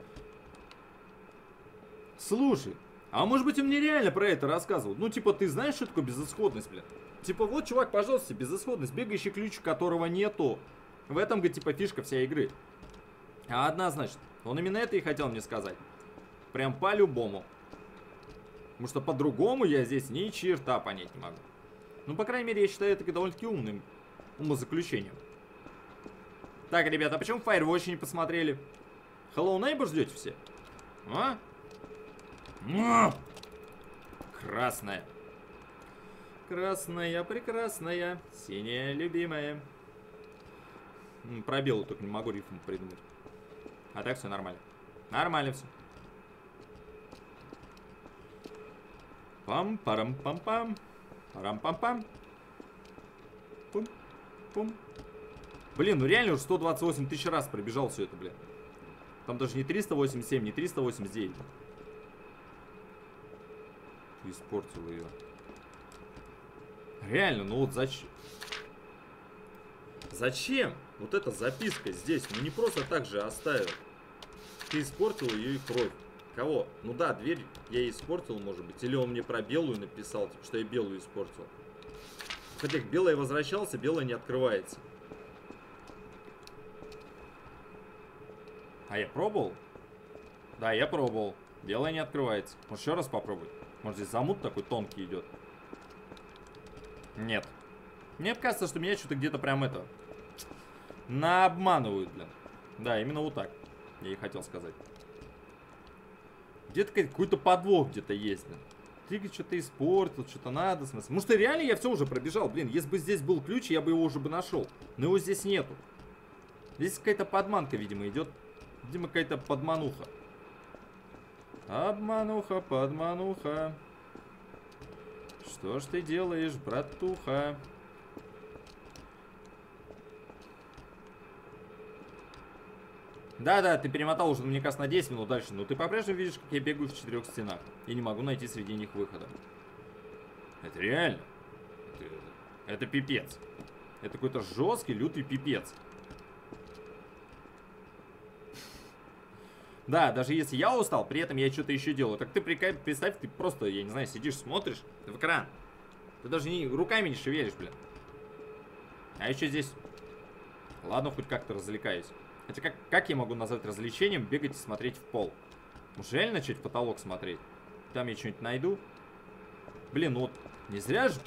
Слушай, а может быть он мне реально про это рассказывал? Ну, типа, ты знаешь, что такое безысходность, блин? Типа, вот, чувак, пожалуйста, безысходность, бегающий ключ, которого нету. В этом, говорит, типа, фишка вся игры. А однозначно, он именно это и хотел мне сказать. Прям по-любому. Потому что по-другому я здесь ни черта понять не могу. Ну, по крайней мере, я считаю это довольно-таки умным умозаключением. Так, ребята, а почему Firewatch не посмотрели? Hello Neighbor ждете все? А? Красная. Красная, прекрасная, синяя, любимая. Про белую только не могу рифму придумать. А так все нормально. Нормально все. Пам-парам-пам-пам. Парам-пам-пам. Пум-пум. Блин, ну реально уже 128 тысяч раз пробежал все это, блин. Там даже не 387, не 389. Ты испортил ее. Реально, ну вот зачем? Зачем? Вот эта записка здесь, ну не просто так же оставил. Ты испортил ее и кровь. Кого? Ну да, дверь я испортил, может быть. Или он мне про белую написал, типа, что я белую испортил. Хотя к белой возвращался, белая не открывается. А я пробовал? Да, я пробовал. Белая не открывается. Может, еще раз попробовать? Может, здесь замут такой тонкий идет? Нет. Мне кажется, что меня что-то где-то прям это... наобманывают, блин. Да, именно вот так. Я и хотел сказать. Где-то какой-то подвох где-то есть, блин. Ты что-то испортил, что-то надо, в смысле. Может, реально я все уже пробежал, блин. Если бы здесь был ключ, я бы его уже бы нашел. Но его здесь нету. Здесь какая-то подманка, видимо, идет. Видимо, какая-то подмануха. Обмануха, подмануха. Что ж ты делаешь, братуха? Да-да, ты перемотал уже, мне кажется, на 10 минут дальше. Но ты по-прежнему видишь, как я бегаю в 4 стенах. И не могу найти среди них выхода. Это реально. Это пипец. Это какой-то жесткий, лютый пипец. Да, даже если я устал, при этом я что-то еще делаю. Так ты представь, ты просто, я не знаю, сидишь, смотришь в экран. Ты даже руками не шевелишь, блин. А еще здесь... Ладно, хоть как-то развлекаюсь. Хотя как я могу назвать развлечением бегать и смотреть в пол? Может реально начать в потолок смотреть? Там я что-нибудь найду? Блин, ну вот не зря же...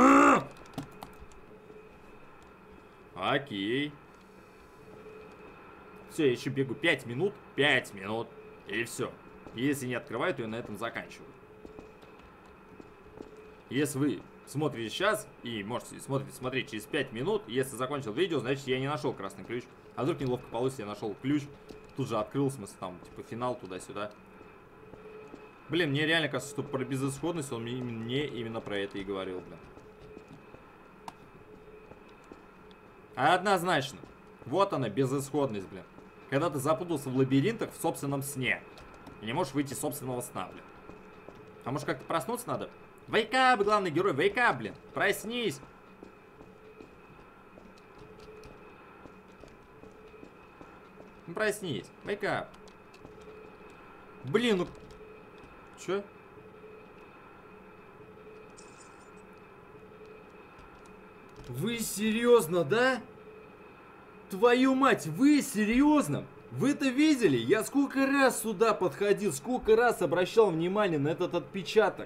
Окей. Все, я еще бегу 5 минут. 5 минут. И все. Если не открываю, то я на этом заканчиваю. Если вы смотрите сейчас и можете смотреть через 5 минут, если закончил видео, значит я не нашел красный ключ. А вдруг неловко получится, я нашел ключ. Тут же открыл, в смысле, там, типа, финал туда-сюда. Блин, мне реально кажется, что про безысходность он мне именно про это и говорил, блин. Однозначно. Вот она, безысходность, блин. Когда ты запутался в лабиринтах в собственном сне. И не можешь выйти из собственного сна, блин. А может как-то проснуться надо? Wake up, главный герой, wake up, блин. Проснись. Ну, проснись. Wake up. Блин, ну... Чё? Вы серьезно, да? Твою мать, вы серьезно? Вы это видели? Я сколько раз сюда подходил, сколько раз обращал внимание на этот отпечаток.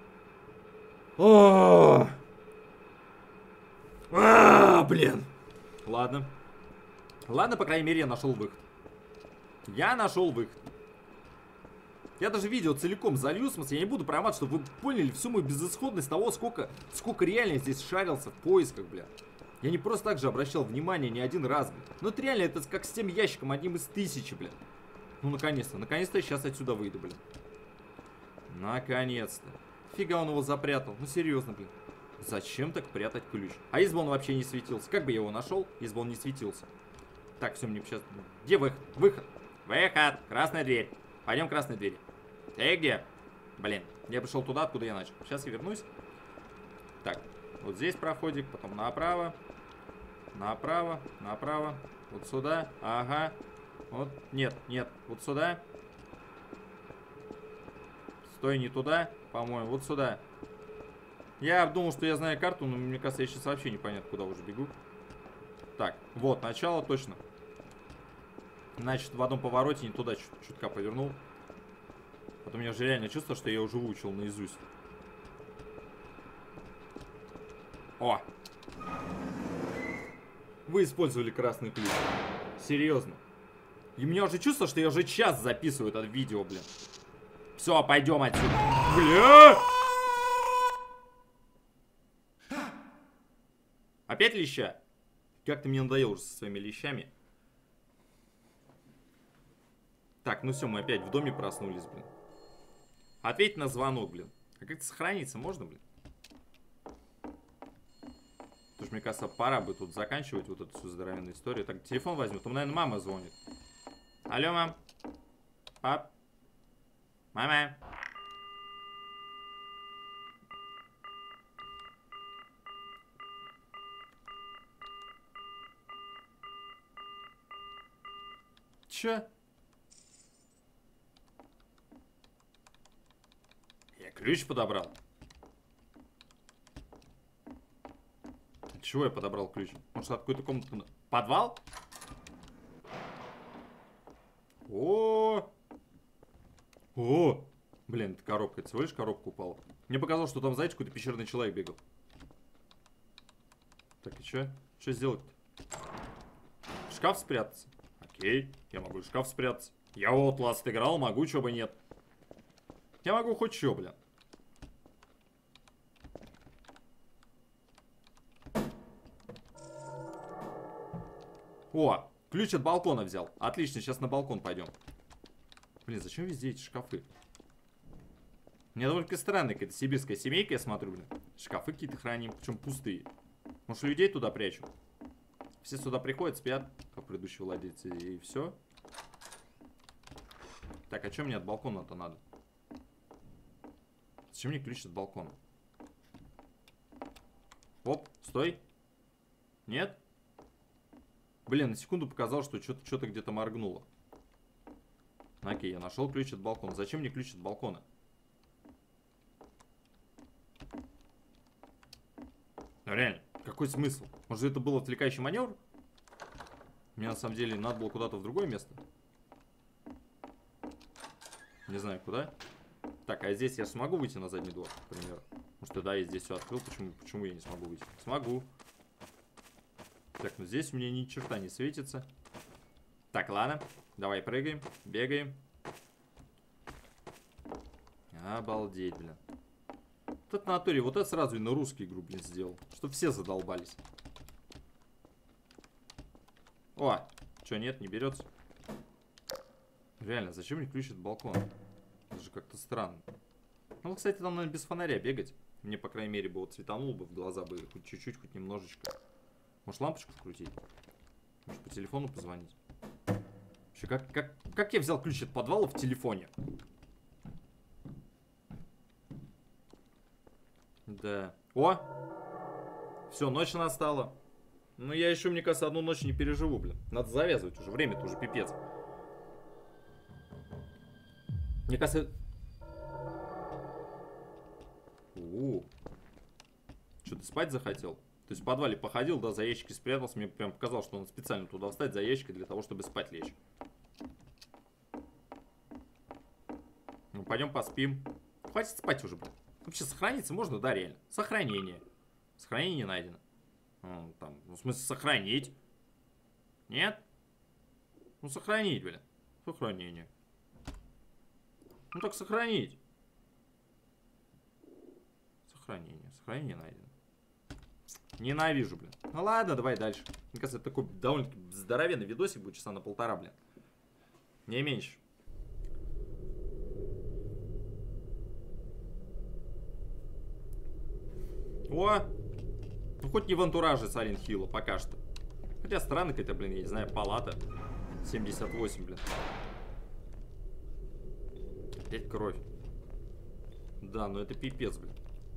Блин. Ладно. Ладно, по крайней мере, я нашел выход. Я нашел выход. Я даже видео целиком залью, в смысле, я не буду проматывать, чтобы вы поняли всю мою безысходность того, сколько реально я здесь шарился в поисках, бля. Я не просто так же обращал внимание не один раз, бля. Ну это реально, это как с тем ящиком, одним из 1000, бля. Ну наконец-то я сейчас отсюда выйду, бля. Наконец-то. Фига он его запрятал, ну серьезно, блин. Зачем так прятать ключ? А если бы он вообще не светился? Как бы я его нашел, если бы он не светился? Так, все, мне сейчас... Где выход? Выход! Выход! Красная дверь. Пойдем к красной двери. Ты где? Блин, я пришел туда, откуда я начал. Сейчас я вернусь. Так, вот здесь проходик, потом направо. Направо, направо. Вот сюда. Ага. Вот, нет, вот сюда. Стой, не туда, по-моему, вот сюда. Я думал, что я знаю карту, но мне кажется, я сейчас вообще непонятно, куда уже бегу. Так, вот, начало точно. Значит, в одном повороте не туда чутка повернул. Потом я же реально чувствую, что я уже выучил наизусть. О! Вы использовали красный ключ. Серьезно. И мне уже чувство, что я уже час записываю это видео, блин. Все, пойдем отсюда. Бля! Опять леща? Как ты мне надоел уже со своими лещами. Так, ну все, мы опять в доме проснулись, блин. Ответь на звонок, блин. А как-то сохраниться можно, блин? Потому что, мне кажется, пора бы тут заканчивать вот эту всю здоровенную историю. Так, телефон возьму, там, наверное, мама звонит. Алло, мам. Пап. Мама. Чё? Я ключ подобрал. От чего я подобрал ключ? Может, от какой-то комнаты? Подвал? О! О! Блин, это коробка. Это всего лишь коробка упала. Мне показалось, что там, знаете, какой-то пещерный человек бегал. Так, и чё? Что сделать-то? В шкаф спрятаться? Окей, я могу в шкаф спрятаться. Я вот Outlast играл, могу, чё бы нет. Я могу хоть чё, бля. О, Ключ от балкона взял. Отлично, сейчас на балкон пойдем. Блин, зачем везде эти шкафы? Мне довольно странная какая-то сибирская семейка, я смотрю, блин. Шкафы какие-то храним, причем пустые. Может, людей туда прячу? Все сюда приходят, спят, как предыдущий владелец, и все. Так, а что мне от балкона-то надо? Зачем мне ключ от балкона? Оп, стой. Нет? Блин, на секунду показал, что что-то где-то моргнуло. Окей, я нашел ключ от балкона. Зачем мне ключ от балкона? Ну, реально, какой смысл? Может, это был отвлекающий маневр? Мне на самом деле надо было куда-то в другое место. Не знаю, куда. Так, а здесь я смогу выйти на задний двор, к примеру? Потому что да, я здесь все открыл. Почему я не смогу выйти? Смогу. Так, ну здесь мне ни черта не светится. Так, ладно. Давай прыгаем, бегаем. Обалдеть, блин. Вот это на натуре, вот это сразу и на русский игру, блин, сделал. Чтоб все задолбались. О, что, нет, не берется? Реально, зачем мне ключ от балкона? Это же как-то странно. Ну, кстати, там, наверное, без фонаря бегать. Мне, по крайней мере, бы вот светанул бы в глаза бы хоть чуть-чуть, хоть немножечко. Может, лампочку вкрутить? Может, по телефону позвонить? Вообще, как я взял ключ от подвала в телефоне? Да. О! Все, ночь настала. Ну, я еще, мне кажется, одну ночь не переживу, блин. Надо завязывать уже. Время-то уже пипец. Мне кажется... Что, ты спать захотел? То есть в подвале походил, да, за ящики спрятался. Мне прям показалось, что он специально туда встать за ящики для того, чтобы спать лечь. Ну, пойдем поспим. Хватит спать уже, блин. Вообще сохраниться можно, да, реально. Сохранение. Сохранение найдено. Там, ну, в смысле, сохранить. Нет? Ну, сохранить, блин. Сохранение. Ну, так сохранить. Сохранение. Сохранение найдено. Ненавижу, блин. Ну, ладно, давай дальше. Мне кажется, это такой довольно-таки здоровенный видосик будет, часа на 1,5, блин. Не меньше. О! Ну, хоть не в антураже Silent Hill, пока что. Хотя странно какая-то, блин, я не знаю, палата. 78, блин. Опять кровь. Да, ну это пипец, блин.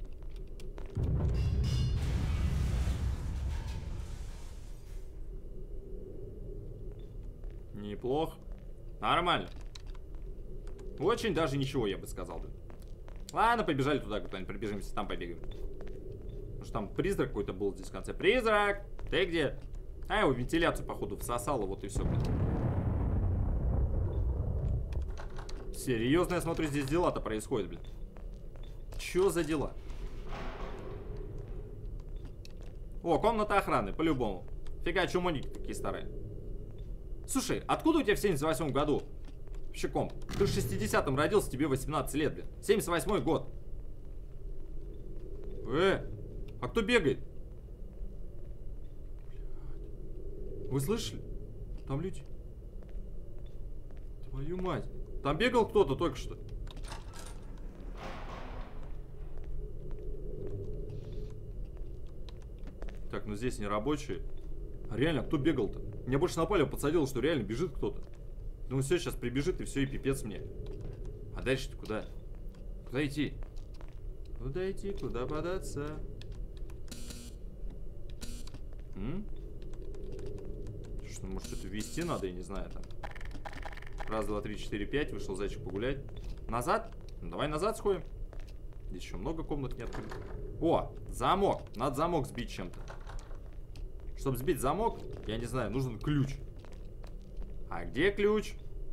Неплохо. Нормально. Очень даже ничего, я бы сказал, блин. Ладно, побежали туда куда-нибудь, пробежимся, там побегаем. Потому что там призрак какой-то был здесь в конце. Призрак! Ты где? А, его вентиляцию, походу, всосало, вот и все, блин. Серьезно, я смотрю, здесь дела-то происходят, блин. Чё за дела? О, комната охраны, по-любому. Фига, чё моники такие старые. Слушай, откуда у тебя в 78 году? Вообще, комп, ты в 60-м родился, тебе 18 лет, блин. 78-й год. А кто бегает? Вы слышали? Там люди. Твою мать. Там бегал кто-то только что. Так, ну здесь не рабочие. А реально, кто бегал-то? Меня больше на палево подсадило, что реально бежит кто-то. Ну все, сейчас прибежит и все, и пипец мне. А дальше-то куда? Куда идти? Куда идти, куда податься? Что, может, что-то ввести надо, я не знаю, там. Раз, два, три, четыре, пять. Вышел зайчик погулять. Назад? Ну, давай назад сходим. Здесь еще много комнат не открыто. О, замок. Надо замок сбить чем-то. Чтобы сбить замок, я не знаю, нужен ключ. А где ключ?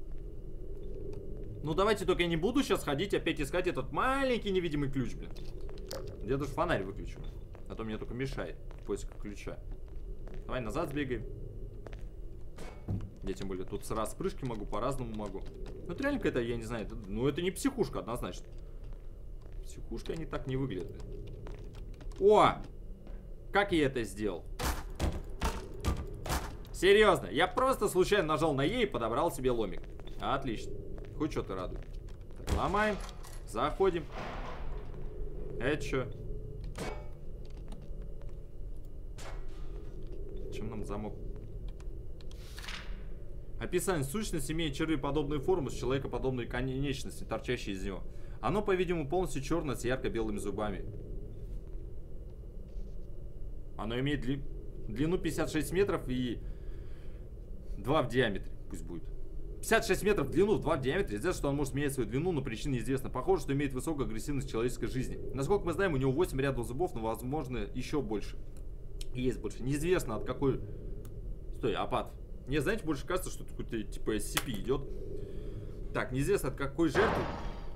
Ну, давайте только я не буду сейчас ходить опять искать этот маленький невидимый ключ, блин. Я даже фонарь выключу. А то мне только мешает поиск ключа. Давай назад сбегаем. Я тем более тут с распрыжки могу, по-разному могу. Ну, это реально какая-то, я не знаю, ну, это не психушка однозначно. Психушка они так не выглядят. О! Как я это сделал? Серьезно, я просто случайно нажал на Е и подобрал себе ломик. Отлично. Хоть что-то радует. Так, ломаем. Заходим. Это что? Чем нам замок? Описание сущности имеет черты подобную форму с человекоподобной конечностью, торчащей из него. Оно, по-видимому, полностью черное с ярко-белыми зубами. Оно имеет длину 56 метров и 2 в диаметре. Пусть будет. 56 метров в длину, 2 в диаметре. Известно, что он может менять свою длину, но причина неизвестна. Похоже, что имеет высокую агрессивность человеческой жизни. Насколько мы знаем, у него 8 рядов зубов, но возможно еще больше. Есть больше. Неизвестно от какой... Стой, опад. Мне, знаете, больше кажется, что это какой-то типа SCP идет. Так, неизвестно от какой жертвы.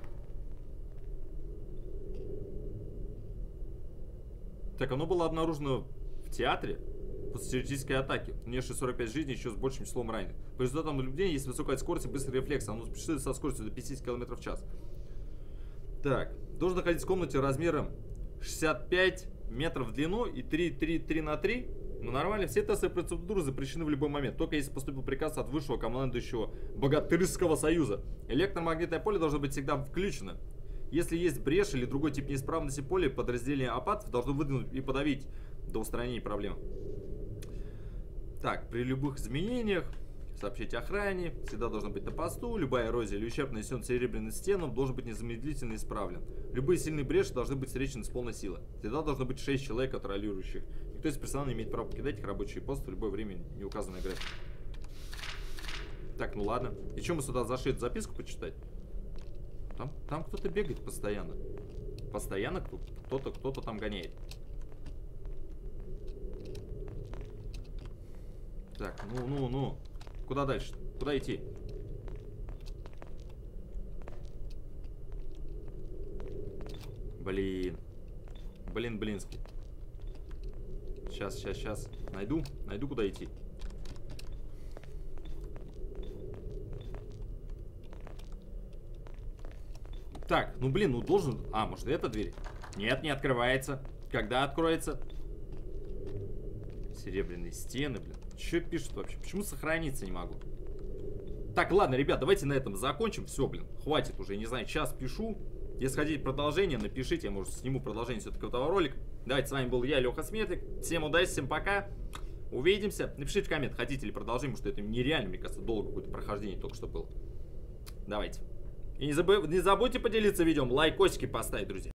Так, оно было обнаружено в театре после террористической атаки. Внешне 45 жизней, еще с большим числом раненых. По результатам наблюдения есть высокая скорость и быстрый рефлекс. Оно путешествует со скоростью до 50 км в час. Так, должен находиться в комнате размером 65 метров в длину и 3 на 3. Ну нормально, все тесты и процедуры запрещены в любой момент, только если поступил приказ от высшего командующего Богатырского союза. Электромагнитное поле должно быть всегда включено. Если есть брешь или другой тип неисправности поля, подразделение апатов должно выдвинуть и подавить до устранения проблем. Так, при любых изменениях сообщите охране, всегда должно быть на посту, любая эрозия или ущерб, нанесен серебряным стенам, должен быть незамедлительно исправлен. Любые сильные бреши должны быть встречены с полной силой. Всегда должно быть 6 человек, контролирующих. Никто из персонала не имеет права покидать их рабочий пост в любое время, не указанное график. Так, ну ладно. И что мы сюда зашли, эту записку почитать? Там кто-то бегает постоянно. Постоянно кто-то там гоняет. Так, ну. Куда дальше? Куда идти? Блинский. Сейчас. Найду, куда идти. Так, ну должен... А, может эта дверь? Нет, не открывается. Когда откроется? Серебряные стены, блин. Что пишут вообще? Почему сохраниться не могу? Так, ладно, ребят, давайте на этом закончим. Все, блин, хватит уже, не знаю, час пишу. Если хотите продолжение, напишите, я, может, сниму продолжение все-таки этого ролика. Давайте, с вами был я, Леха Сметлик. Всем удачи, всем пока. Увидимся. Напишите в коммент, хотите ли продолжим, потому что это нереально, мне кажется, долго какое-то прохождение только что было. Давайте. И не забудьте поделиться видео, лайкосики поставить, друзья.